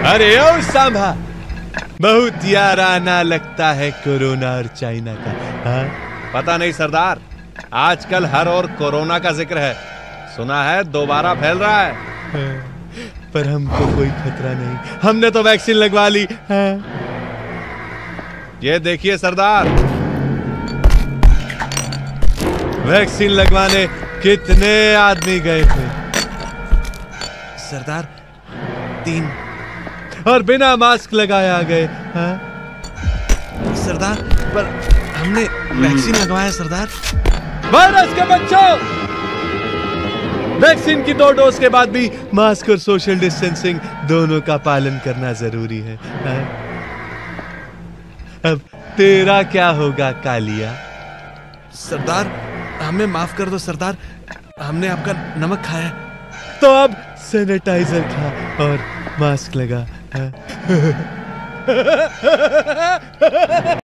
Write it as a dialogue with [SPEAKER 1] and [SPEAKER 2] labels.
[SPEAKER 1] अरे ओ सांभा, बहुत याराना लगता है कोरोना और चाइना का। हाँ?
[SPEAKER 2] पता नहीं सरदार, आजकल हर और कोरोना का जिक्र है। सुना है दोबारा फैल रहा है।
[SPEAKER 1] हाँ, पर हमको कोई खतरा नहीं, हमने तो वैक्सीन लगवा ली। हाँ?
[SPEAKER 2] ये देखिए सरदार,
[SPEAKER 1] वैक्सीन लगवाने कितने आदमी गए थे?
[SPEAKER 2] सरदार 3।
[SPEAKER 1] और बिना मास्क लगाए आ गए। हाँ?
[SPEAKER 2] सरदार पर हमने वैक्सीन लगवाया सरदार।
[SPEAKER 1] वायरस के बच्चों, वैक्सीन की 2 डोज के बाद भी मास्क और सोशल डिस्टेंसिंग दोनों का पालन करना जरूरी है। हाँ? अब तेरा क्या होगा कालिया?
[SPEAKER 2] सरदार हमें माफ कर दो सरदार, हमने आपका नमक खाया।
[SPEAKER 1] तो अब सैनिटाइजर खा और मास्क लगा। हाँ?